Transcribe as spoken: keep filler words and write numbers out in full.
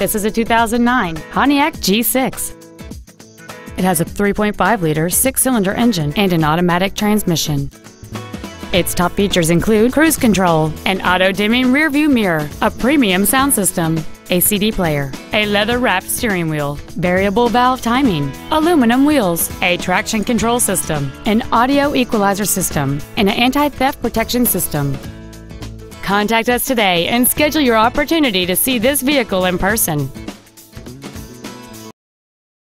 This is a two thousand nine Pontiac G six. It has a three point five liter six-cylinder engine and an automatic transmission. Its top features include cruise control, an auto-dimming rearview mirror, a premium sound system, a C D player, a leather-wrapped steering wheel, variable valve timing, aluminum wheels, a traction control system, an audio equalizer system, and an anti-theft protection system. Contact us today and schedule your opportunity to see this vehicle in person.